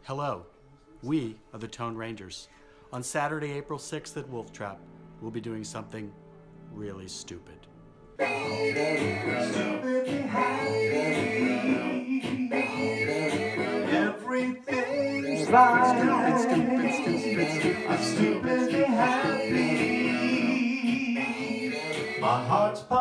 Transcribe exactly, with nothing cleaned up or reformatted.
Hello, we are the Tone Rangers. On Saturday, April sixth at Wolf Trap, we'll be doing something really stupid. Stupidly happy. Everything's fine. Stupid, stupid, stupid, stupid. I'm stupidly happy. My heart's